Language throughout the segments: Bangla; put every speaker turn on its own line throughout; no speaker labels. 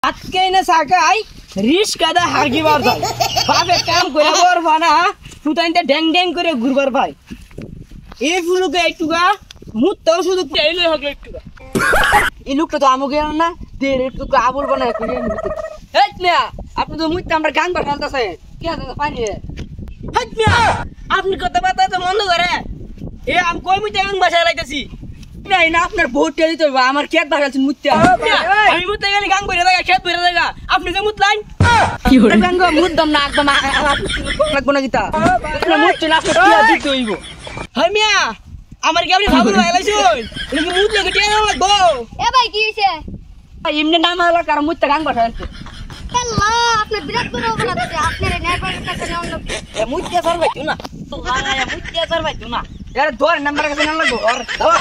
আজকে না সাকাই রিস্কা দা হাগিবার যায় বাপে কাম করে বরবা না ফুটাইতে ড্যাং ড্যাং করে ঘুরবার ভাই এই ফুলুকে একটুগা মুতটাও শুধু তেইলে হলো একটুগা এই লোকটা তো আমাকে না দের একটু আবুল বানায় করে এই মিয়া আপনি তো মুততে আমরা গান বানাইতাছে কি আছে পানি এই মিয়া আপনি কথা বাতা তো মন্দ করে এ আমি কই মুতে গান বাসা লাইতাছি না না আপনার বহুত টেলি তো আমার খেত বাগালছেন মুততে আমি মুততে গেলে গান কইরা লাগা খেত কইরা লাগা আপনি যে মুতলাইন কি হলো গান গো মুতদম না একদম লাগবো না গিতা আপনি মুততে না আপনি কি দিতে হইব হাই মিয়া আমার কি আপনি ভাবুন লাইছুন তুমি মুতলে কি টেনা লাগবো
এ ভাই কি হইছে
এমনি নাম হলো কার মুততে গান বাসাইছে
আল্লাহ আপনি বিরাট করে বলাতে আপনার নেই পারে কাছে না অন্য
এ মুততে সর ভাই না তো লাগায়া মুততে সর ভাই না यार दो नंबर का ना लगो और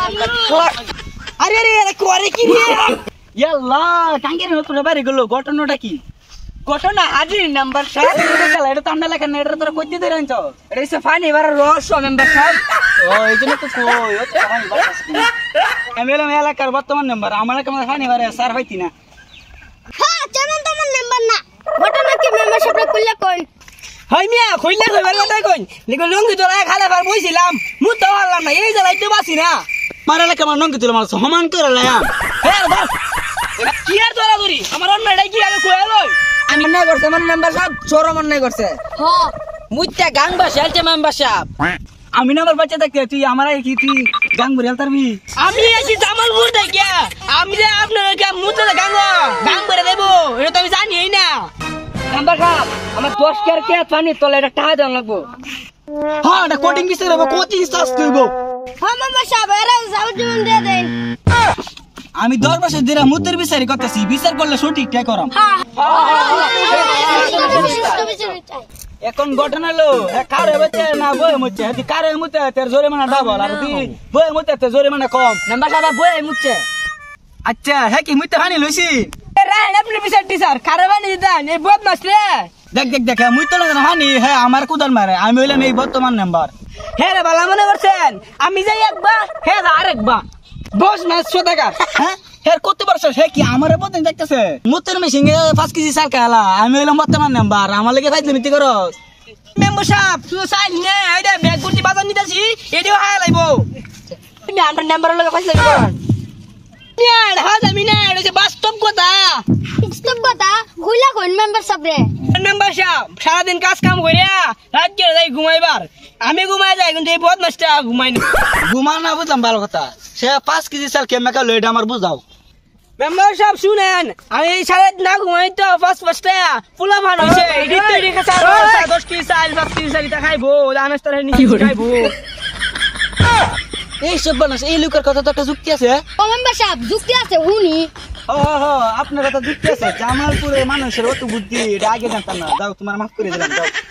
अरे अरे अरे कोरे की रे याल्ला कांगे रे তোরা বাইরে গেল ঘটনাটা কি ঘটনা হাজির নাম্বার 7 এটা গেল এটা তান্ডা লেখা না এটা তোরা কইতে দেন তো এটা সে ফানি এবার রহস্য নাম্বার 7 ও এইজন্য তো কই ও তো ফানি বাস এমএলএ এলাকার বর্তমান নাম্বার আমার কাছে ফানি বারে স্যার হইতি না
হ্যাঁ জানেন তো আমার নাম্বার না ঘটনা কি মেম্বারশিপ করলে কই
হাই মিয়া কইলা কইবার কথা কই লিগো লঙ্গি তোলা খালে বার বইছিলাম মু তো হারলাম না এই জ্বালাইতে বাসি না মারালে কেমন লঙ্গি তোলা মারছ সমান করে লাম হ্যাঁ বাস কি আর তোরা ধরি আমার অন্য এটাই কি আগে কই লই আমি না করছে আমার মেম্বার সাহেব চোর মন নাই করছে
হ্যাঁ
মুইতে গাং বাসে আলতে মেম্বার সাহেব আমি না আমার বাচ্চা দেখতে তুই আমার কি তুই গাং বরে আলতারবি আমি এসি জামালপুর থেকে আমি যে আপনার মুতে গাং বরে দেব এটা তো আমি জানিই না নাম্বার সাহেব আমার 10 কেয়ার কে পানি তোলে এটা টাকা দেন লাগবো হ্যাঁ এটা কোটিং কিসে রে কোচিং সাস কইবো
হ্যাঁ মেম্বারশিপ এর যাও জীবন দিয়ে দেন
আমি 10 বছর ধরে মুতের বিচারি করতেছি বিচার করলে সঠিক টাকা করাম
হ্যাঁ
এখন ঘটনা হলো কারে বতে না বই মুতে যদি কারে মুতে তার জরিমানা ডাবল আর যদি বই মুতে তার জরিমানা কম নাম্বার সাহেব বই মুতে আচ্ছা হ্যাঁ কি মুতে হানি লইছি রান আপনি বিচার টিচার কারে বানি দেন এই বদমাস রে দেখ দেখ দেখ মুই তো না হানি হ্যাঁ আমার কুদাল মারে আমি হইলাম এই বর্তমান নাম্বার হ্যাঁ রে বালা মনে করছেন আমি যাই একবার হ্যাঁ আরেকবার বস মাস টাকা হ্যাঁ হ্যাঁ কত বর্ষ হে কি আমার বদন দেখতেছে মুতের মেশিনে 5 কেজি সার খালা আমি হইলাম বর্তমান নাম্বার আমার লাগি ফাইল মিটি করো মেম্বার সাহেব তুই সাইল নে এইটা ব্যাগ ভর্তি বাজার নিতেছি এডিও হাই লাইবো তুমি আমার নাম্বার লাগি ফাইল লাইবো নিয়ার হাজ আমি না এটা বাস্তব কথা
হইলা কোন মেম্বারশিপ রে
মেম্বারশিপ সারা দিন কাজ কাম কইরা রাত করে যাই ঘুমাইবার আমি ঘুমাই যাই কিন্তু এই বদমাসটা ঘুমাই না ঘুমা না বুঝলাম ভালো কথা সে 5 কেজি চাল কেমিক্যাল লইটা আমার বুঝাও মেম্বারশিপ শুনেন আমি এই সারা না ঘুমাই তো ফার্স্ট ফুলা ভান হইছে এডি তো রেখা 10 কেজি চাল 5 কেজি চাল তা খাইবো আনাস্তারে নিচে খাইবো এই সব বানাস এই লোকের কথা তো একটা যুক্তি আছে
ও মেম্বারশিপ যুক্তি আছে হুনি
আপনার কথা যুক্তি আছে জামালপুরের মানুষের অত বুদ্ধি এটা আগে জানতাম না যাও তোমার মাফ করে দিলাম যাও